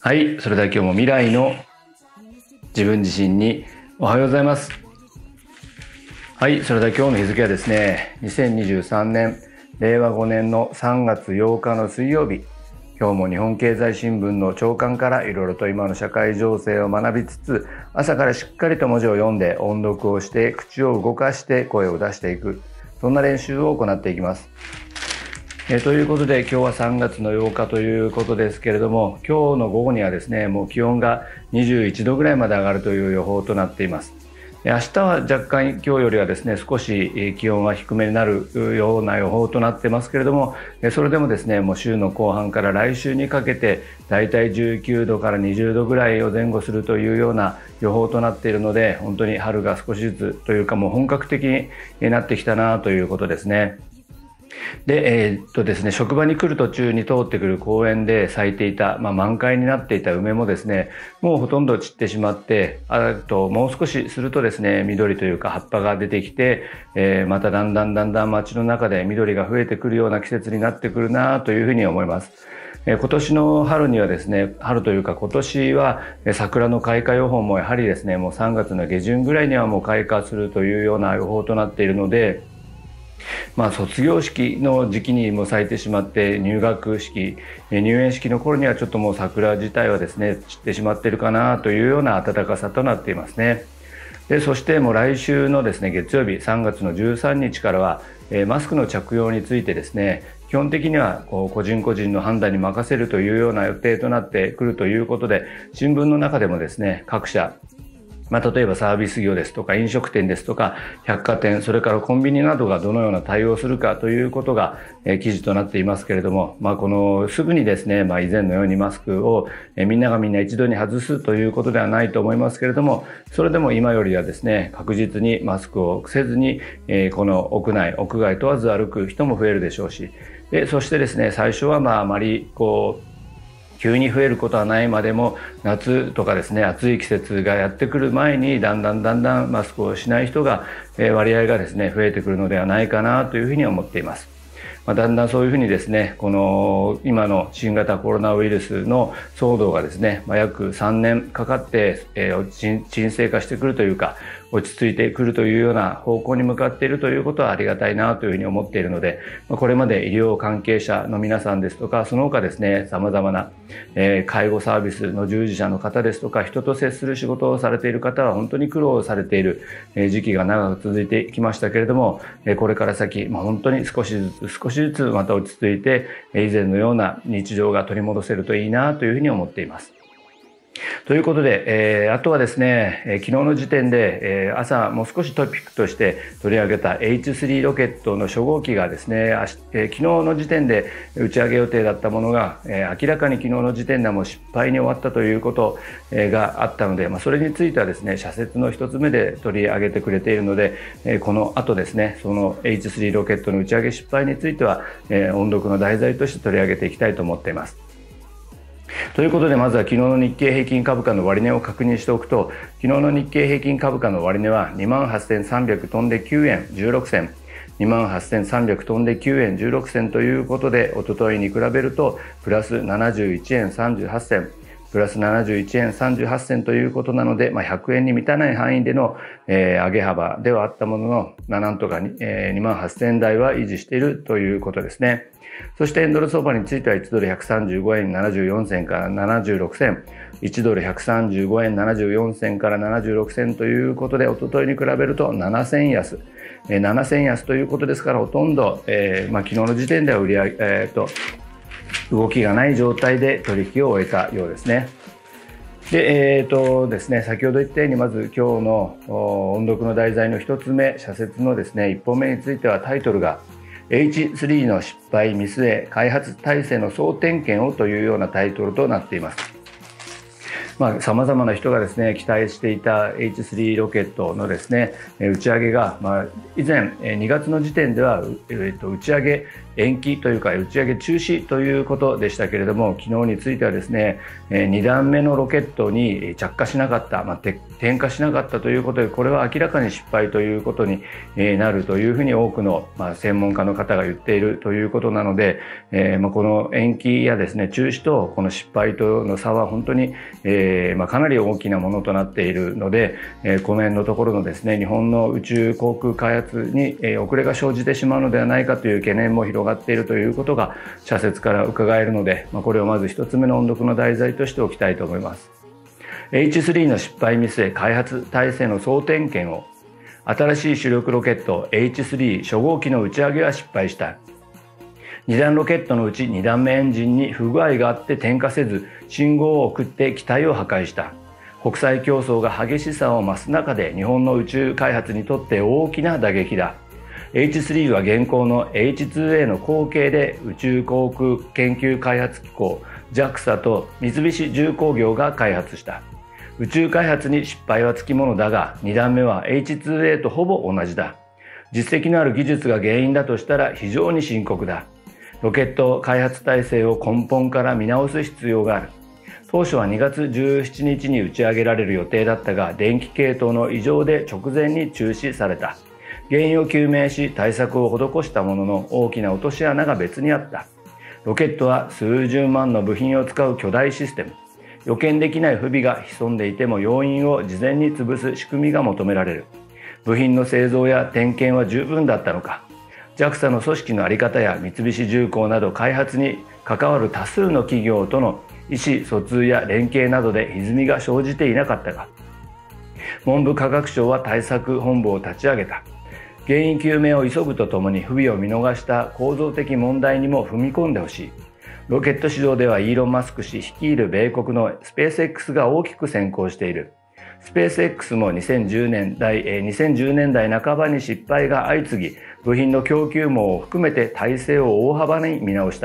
はい、それでは今日も未来の自分自身におはようございます。はい、それでは今日の日付はですね、2023年令和5年の3月8日の水曜日。今日も日本経済新聞の朝刊からいろいろと今の社会情勢を学びつつ、朝からしっかりと文字を読んで音読をして口を動かして声を出していく、そんな練習を行っていきます。ということで今日は3月の8日ということですけれども、今日の午後にはですね、もう気温が21度ぐらいまで上がるという予報となっています。明日は若干今日よりはですね、少し気温は低めになるような予報となってますけれども、それでもですね、もう週の後半から来週にかけてだいたい19度から20度ぐらいを前後するというような予報となっているので、本当に春が少しずつというかもう本格的になってきたなということですね。で、ですね、職場に来る途中に通ってくる公園で咲いていた、満開になっていた梅もですね、もうほとんど散ってしまって、あともう少しするとですね、緑というか葉っぱが出てきて、まただんだん街の中で緑が増えてくるような季節になってくるなというふうに思います。今年の春にはですね、春というか今年は桜の開花予報もやはりですね、もう3月の下旬ぐらいにはもう開花するというような予報となっているので、卒業式の時期にも咲いてしまって、入学式、入園式の頃にはちょっともう桜自体はですね散ってしまっているかなというような暖かさとなっていますね。でそしてもう来週のですね月曜日3月の13日からはマスクの着用についてですね、基本的には個人個人の判断に任せるというような予定となってくるということで、新聞の中でもですね各社例えばサービス業ですとか飲食店ですとか百貨店、それからコンビニなどがどのような対応をするかということが記事となっていますけれども、このすぐにですね、以前のようにマスクをみんながみんな一度に外すということではないと思いますけれども、それでも今よりはですね確実にマスクをせずにこの屋内屋外問わず歩く人も増えるでしょうし、そしてですね最初はあまり急に増えることはないまでも、夏とかですね暑い季節がやってくる前にだんだんマスクをしない人が割合がですね増えてくるのではないかなというふうに思っています。だんだんそういうふうにですね、この今の新型コロナウイルスの騒動がですね、約3年かかって沈静化してくるというか落ち着いてくるというような方向に向かっているということはありがたいなというふうに思っているので、これまで医療関係者の皆さんですとか、その他ですね様々な介護サービスの従事者の方ですとか、人と接する仕事をされている方は本当に苦労されている時期が長く続いてきましたけれども、これから先本当に少しずつまた落ち着いて以前のような日常が取り戻せるといいなというふうに思っています。ということで、あとはですね、昨日の時点で、朝もう少しトピックとして取り上げた H3 ロケットの初号機がですね、昨日の時点で打ち上げ予定だったものが、明らかに昨日の時点ではもう失敗に終わったということ、があったので、それについてはですね社説の一つ目で取り上げてくれているので、この後ですねその H3 ロケットの打ち上げ失敗については、音読の題材として取り上げていきたいと思っています。ということで、まずは昨日の日経平均株価の終値を確認しておくと、昨日の日経平均株価の終値は 28,300 飛んで9円16銭、28,300 飛んで9円16銭ということで、おとといに比べるとプラス71円38銭、プラス71円38銭ということなので、100円に満たない範囲での、上げ幅ではあったものの、なんとか28,000円台は維持しているということですね。そして円ドル相場については1ドル135円74銭から76銭、1ドル135円74銭から76銭ということで、おとといに比べると7銭安、7銭安ということですから、ほとんど、昨日の時点では動きがない状態で取引を終えたようですね。で、ですね、先ほど言ったように、まず今日の音読の題材の一つ目、社説のですね1本目については、タイトルが H3 の失敗見据え開発体制の総点検をというようなタイトルとなっています。 様々な人がですね期待していた H3 ロケットのですね打ち上げが、以前2月の時点では、打ち上げ延期というか打ち上げ中止ということでしたけれども、昨日についてはですね2段目のロケットに着火しなかった、点火しなかったということで、これは明らかに失敗ということになるというふうに多くの専門家の方が言っているということなので、この延期やですね中止とこの失敗との差は本当にかなり大きなものとなっているので、この辺のところのですね日本の宇宙航空開発に遅れが生じてしまうのではないかという懸念も広がっているということが社説から伺えるので、これをまず一つ目の音読の題材としておきたいと思います。 H3 の失敗見据え開発体制の総点検を。新しい主力ロケット H3 初号機の打ち上げは失敗した。2段ロケットのうち2段目エンジンに不具合があって点火せず、信号を送って機体を破壊した。国際競争が激しさを増す中で日本の宇宙開発にとって大きな打撃だ。H3 は現行の H2A の後継で宇宙航空研究開発機構 JAXA と三菱重工業が開発した。宇宙開発に失敗はつきものだが、2段目は H2A とほぼ同じだ。実績のある技術が原因だとしたら非常に深刻だ。ロケット開発体制を根本から見直す必要がある。当初は2月17日に打ち上げられる予定だったが、電気系統の異常で直前に中止された。原因を究明し対策を施したものの、大きな落とし穴が別にあった。ロケットは数十万の部品を使う巨大システム。予見できない不備が潜んでいても要因を事前に潰す仕組みが求められる。部品の製造や点検は十分だったのか。 JAXA の組織の在り方や三菱重工など開発に関わる多数の企業との意思疎通や連携などで歪みが生じていなかったか。文部科学省は対策本部を立ち上げた。原因究明を急ぐとともに不備を見逃した構造的問題にも踏み込んでほしい。ロケット市場ではイーロン・マスク氏率いる米国のスペース X が大きく先行している。スペース X も2010年代半ばに失敗が相次ぎ、部品の供給網を含めて体制を大幅に見直した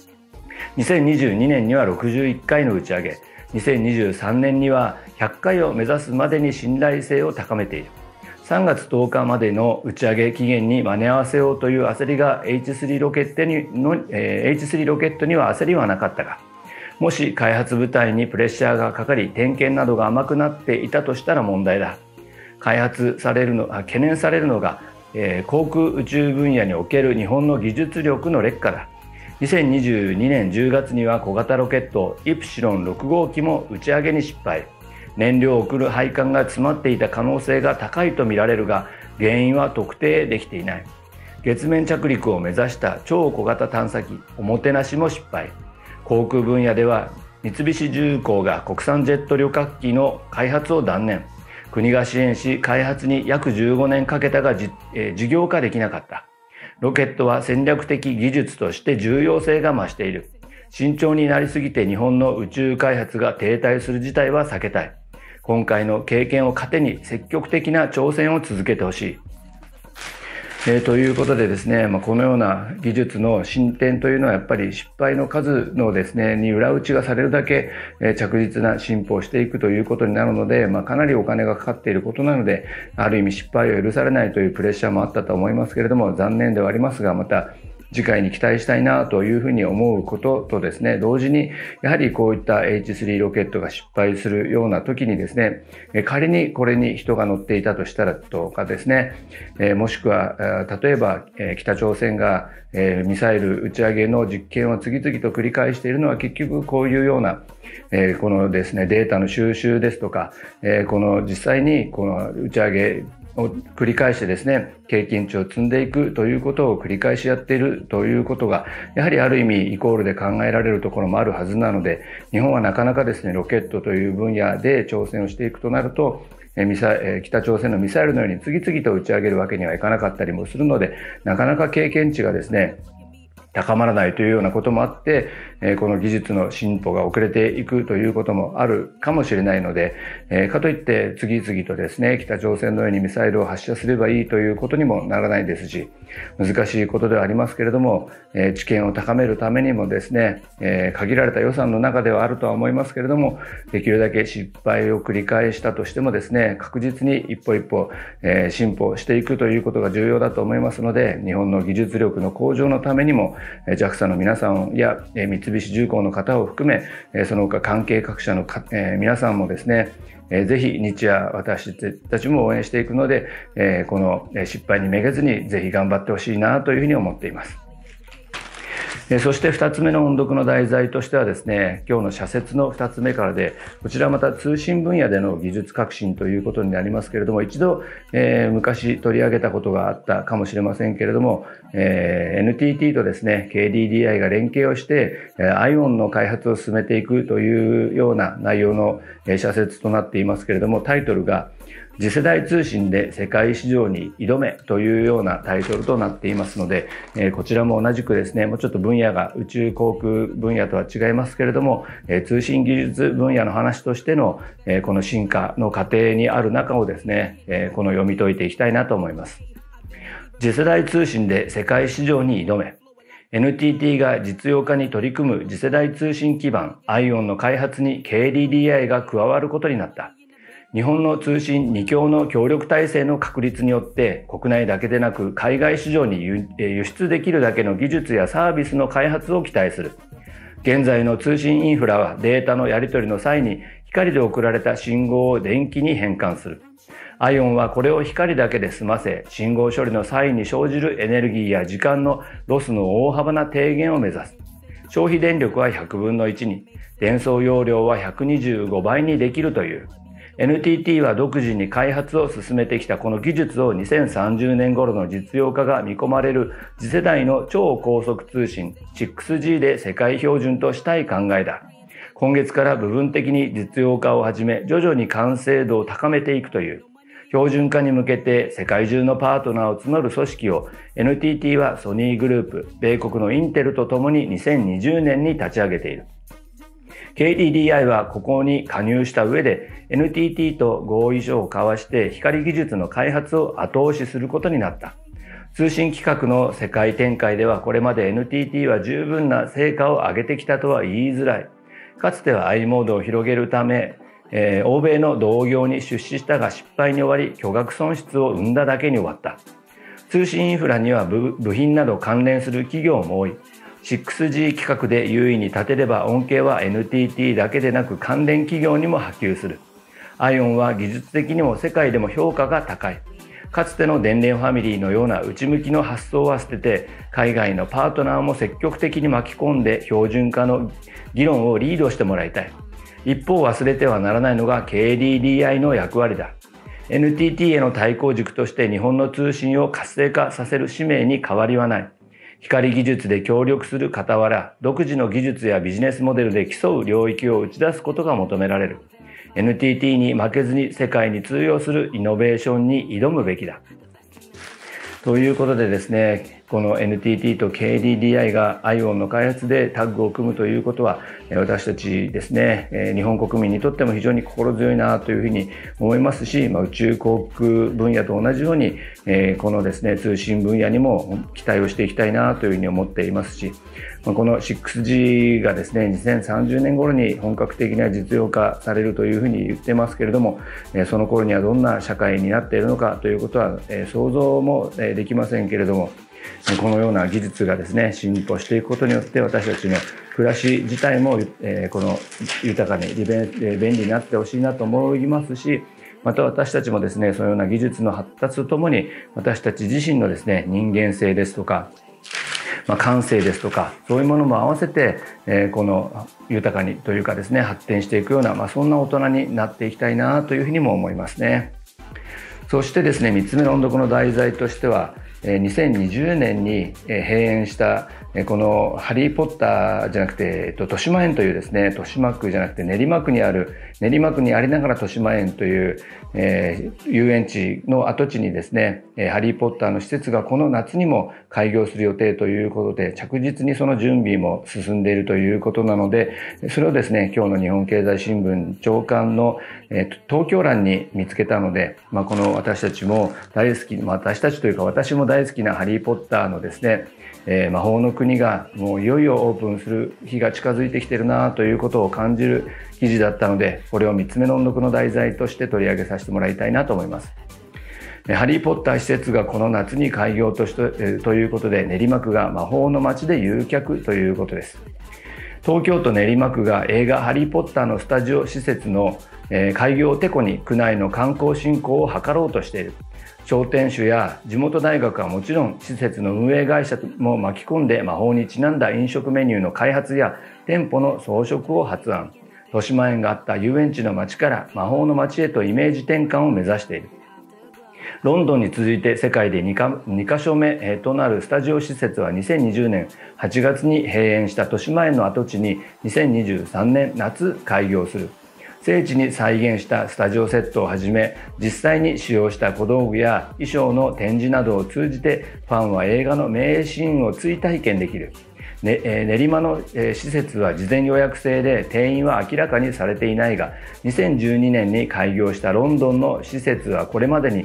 。2022年には61回の打ち上げ、2023年には100回を目指すまでに信頼性を高めている。3月10日までの打ち上げ期限に間に合わせようという焦りが H3 ロケットには焦りはなかったが、もし開発部隊にプレッシャーがかかり点検などが甘くなっていたとしたら問題だ。懸念されるのが、航空宇宙分野における日本の技術力の劣化だ。2022年10月には小型ロケットイプシロン6号機も打ち上げに失敗。燃料を送る配管が詰まっていた可能性が高いとみられるが、原因は特定できていない。月面着陸を目指した超小型探査機おもてなしも失敗。航空分野では三菱重工が国産ジェット旅客機の開発を断念。国が支援し開発に約15年かけたが事業化できなかった。ロケットは戦略的技術として重要性が増している。慎重になりすぎて日本の宇宙開発が停滞する事態は避けたい。今回の経験を糧に積極的な挑戦を続けてほしい。ということでですね、このような技術の進展というのはやっぱり失敗の数のですね、に裏打ちがされるだけ着実な進歩をしていくということになるので、かなりお金がかかっていることなので、ある意味失敗を許されないというプレッシャーもあったと思いますけれども、残念ではありますが、また次回に期待したいなというふうに思うこととですね、同時にやはりこういった H3 ロケットが失敗するような時にですね、仮にこれに人が乗っていたとしたらとかですね、もしくは例えば北朝鮮がミサイル打ち上げの実験を次々と繰り返しているのは、結局こういうようなこのですねデータの収集ですとか、この実際にこの打ち上げを繰り返してですね、経験値を積んでいくということを繰り返しやっているということが、やはりある意味イコールで考えられるところもあるはずなので、日本はなかなかですね、ロケットという分野で挑戦をしていくとなると、北朝鮮のミサイルのように次々と打ち上げるわけにはいかなかったりもするので、なかなか経験値がですね、 高まらないというようなこともあって、この技術の進歩が遅れていくということもあるかもしれないので、かといって次々とですね、北朝鮮のようにミサイルを発射すればいいということにもならないですし、難しいことではありますけれども、知見を高めるためにもですね、限られた予算の中ではあるとは思いますけれども、できるだけ失敗を繰り返したとしてもですね、確実に一歩一歩、進歩していくということが重要だと思いますので、日本の技術力の向上のためにも、JAXA の皆さんや三菱重工の方を含め、その他関係各社の皆さんもですね、ぜひ日夜私たちも応援していくので、この失敗にめげずにぜひ頑張ってほしいなというふうに思っています。そして2つ目の音読の題材としてはですね、今日の社説の2つ目からで、こちらまた通信分野での技術革新ということになりますけれども、一度、昔取り上げたことがあったかもしれませんけれども、NTT とですね KDDI が連携をして IOWN の開発を進めていくというような内容の社説となっていますけれども、タイトルが次世代通信で世界市場に挑めというようなタイトルとなっていますので、こちらも同じくですね、もうちょっと分野が宇宙航空分野とは違いますけれども、通信技術分野の話としてのこの進化の過程にある中をですね、この読み解いていきたいなと思います。次世代通信で世界市場に挑め。NTT が実用化に取り組む次世代通信基盤 IOWN の開発に KDDI が加わることになった。日本の通信2強の協力体制の確立によって国内だけでなく海外市場に輸出できるだけの技術やサービスの開発を期待する。現在の通信インフラはデータのやり取りの際に光で送られた信号を電気に変換する。IOWN はこれを光だけで済ませ、信号処理の際に生じるエネルギーや時間のロスの大幅な低減を目指す。消費電力は100分の1に、伝送容量は125倍にできるという。NTT は独自に開発を進めてきたこの技術を2030年頃の実用化が見込まれる次世代の超高速通信 6G で世界標準としたい考えだ。今月から部分的に実用化を始め、徐々に完成度を高めていくという。標準化に向けて世界中のパートナーを募る組織を NTT はソニーグループ、米国のインテルとともに2020年に立ち上げている。KDDI はここに加入した上で NTT と合意書を交わして光技術の開発を後押しすることになった。通信規格の世界展開ではこれまで NTT は十分な成果を上げてきたとは言いづらい。かつては i モードを広げるため、欧米の同業に出資したが失敗に終わり巨額損失を生んだだけに終わった。通信インフラには部品など関連する企業も多い。6G 規格で優位に立てれば恩恵は NTT だけでなく関連企業にも波及する。IOWN は技術的にも世界でも評価が高い。かつての電連ファミリーのような内向きの発想は捨てて、海外のパートナーも積極的に巻き込んで標準化の議論をリードしてもらいたい。一方忘れてはならないのが KDDI の役割だ。NTT への対抗軸として日本の通信を活性化させる使命に変わりはない。光技術で協力する傍ら、独自の技術やビジネスモデルで競う領域を打ち出すことが求められる。NTT に負けずに世界に通用するイノベーションに挑むべきだ。ということでですね、この NTT と KDDI が IOWN の開発でタッグを組むということは、私たちですね、日本国民にとっても非常に心強いなというふうに思いますし、宇宙航空分野と同じように、このですね、通信分野にも期待をしていきたいなというふうに思っていますし、この 6G がですね、2030年頃に本格的な実用化されるというふうに言ってますけれども、その頃にはどんな社会になっているのかということは想像もできませんけれども、このような技術がですね、進歩していくことによって私たちの暮らし自体もこの豊かに便利になってほしいなと思いますし、また私たちもですね、そのような技術の発達とともに私たち自身のですね、人間性ですとか、感性ですとか、そういうものも合わせて、この豊かにというかですね、発展していくような、そんな大人になっていきたいなというふうにも思いますね。そしてですね、3つ目の音読の題材としては、2020年に閉園したこのハリーポッターじゃなくて、豊島園というですね、豊島区じゃなくて練馬区にある、練馬区にありながら豊島園という、遊園地の跡地にですね、ハリーポッターの施設がこの夏にも開業する予定ということで、着実にその準備も進んでいるということなので、それをですね、今日の日本経済新聞朝刊の、東京欄に見つけたので、この私たちも大好き、私たちというか私も大好きなハリーポッターのですね、魔法の国がもういよいよオープンする日が近づいてきてるなということを感じる記事だったので、これを3つ目の音読の題材として取り上げさせてもらいたいなと思います。ハリーポッター施設がこの夏に開業ということで、練馬区が魔法の街で誘客ということです。東京都練馬区が映画ハリーポッターのスタジオ施設の開業をてこに区内の観光振興を図ろうとしている。商店主や地元大学はもちろん、施設の運営会社も巻き込んで魔法にちなんだ飲食メニューの開発や店舗の装飾を発案。豊島園があった遊園地の街から魔法の街へとイメージ転換を目指している。ロンドンに続いて世界で2カ所目となるスタジオ施設は2020年8月に閉園した豊島園の跡地に2023年夏開業する。聖地に再現したスタジオセットをはじめ、実際に使用した小道具や衣装の展示などを通じて、ファンは映画の名シーンを追体験できる。練馬の施設は事前予約制で定員は明らかにされていないが、2012年に開業したロンドンの施設はこれまでに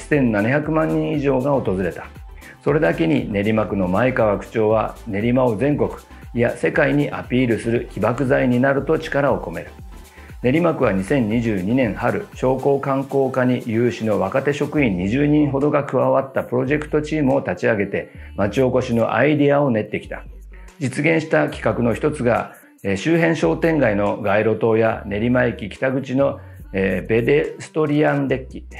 1700万人以上が訪れた。それだけに練馬区の前川区長は、練馬を全国、いや世界にアピールする起爆剤になると力を込める。練馬区は2022年春、商工観光課に有志の若手職員20人ほどが加わったプロジェクトチームを立ち上げて、町おこしのアイディアを練ってきた。実現した企画の一つが、周辺商店街の街路灯や練馬駅北口のペデストリアンデッキ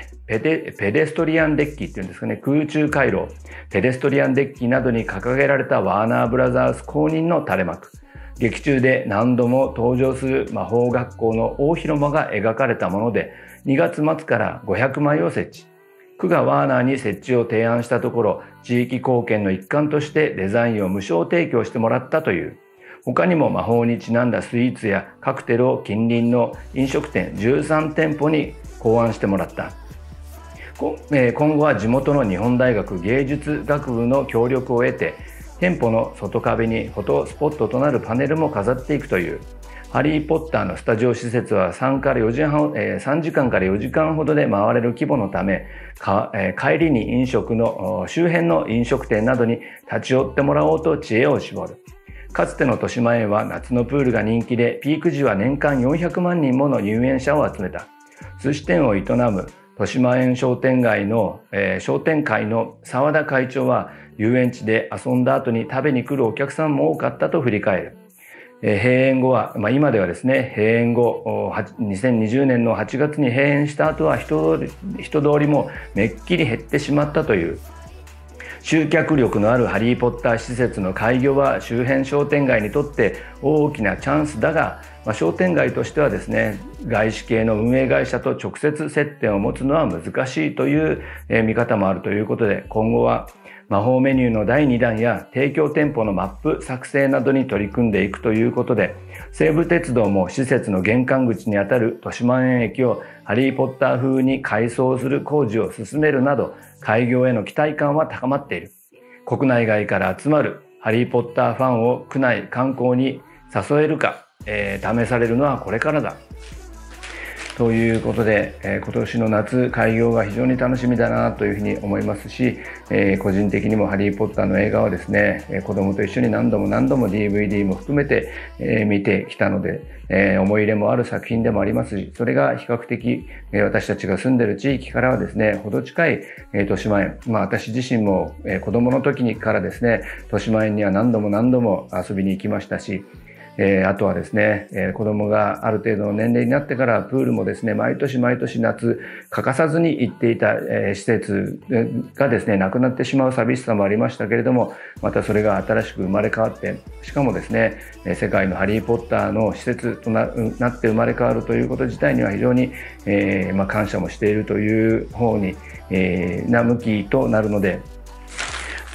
っていうんですかね、空中回廊、ペデストリアンデッキなどに掲げられたワーナーブラザース公認の垂れ幕。劇中で何度も登場する魔法学校の大広間が描かれたもので、2月末から500枚を設置。区がワーナーに設置を提案したところ、地域貢献の一環としてデザインを無償提供してもらったという。他にも魔法にちなんだスイーツやカクテルを近隣の飲食店13店舗に考案してもらった。今後は地元の日本大学芸術学部の協力を得て、店舗の外壁にフォトスポットとなるパネルも飾っていくという。ハリーポッターのスタジオ施設は3時間から4時間ほどで回れる規模のため、帰りに周辺の飲食店などに立ち寄ってもらおうと知恵を絞る。かつての豊島園は夏のプールが人気で、ピーク時は年間400万人もの入園者を集めた。寿司店を営む豊島園商店会の澤田会長は、遊園地で遊んだ後に食べに来るお客さんも多かったと振り返る。閉園後は、今ではですね、閉園後、2020年の8月に閉園した後は人通りもめっきり減ってしまったという。集客力のあるハリーポッター施設の開業は周辺商店街にとって大きなチャンスだが、商店街としてはですね、外資系の運営会社と直接接点を持つのは難しいという見方もあるということで、今後は魔法メニューの第2弾や提供店舗のマップ作成などに取り組んでいくということで、西武鉄道も施設の玄関口にあたる豊島園駅をハリーポッター風に改装する工事を進めるなど、開業への期待感は高まっている。国内外から集まるハリーポッターファンを区内観光に誘えるか、試されるのはこれからだ。ということで、今年の夏開業が非常に楽しみだなというふうに思いますし、個人的にもハリーポッターの映画はですね、子供と一緒に何度も DVD も含めて、見てきたので、思い入れもある作品でもありますし、それが比較的、私たちが住んでいる地域からはですね、程近い、豊島園、私自身も、子供の時からですね、豊島園には何度も遊びに行きましたし、あとはですね、子供がある程度の年齢になってからプールもですね、毎年夏欠かさずに行っていた、施設がですね、なくなってしまう寂しさもありましたけれども、またそれが新しく生まれ変わって、しかもですね、世界のハリーポッターの施設と なって生まれ変わるということ自体には非常に、感謝もしているという方に、向きとなるので、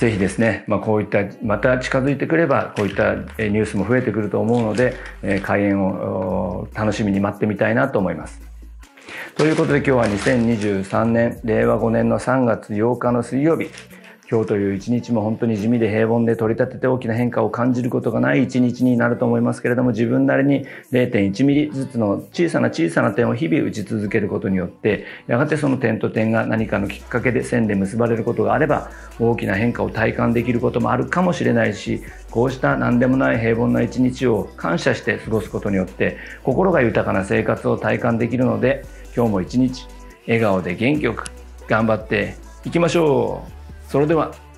ぜひですね、こういったまた近づいてくればこういったニュースも増えてくると思うので、開園を楽しみに待ってみたいなと思います。ということで今日は2023年令和5年の3月8日の水曜日、今日という一日も本当に地味で平凡で取り立てて大きな変化を感じることがない一日になると思いますけれども、自分なりに 0.1 ミリずつの小さな点を日々打ち続けることによって、やがてその点と点が何かのきっかけで線で結ばれることがあれば、大きな変化を体感できることもあるかもしれないし、こうした何でもない平凡な一日を感謝して過ごすことによって心が豊かな生活を体感できるので、今日も一日笑顔で元気よく頑張っていきましょう。それでは。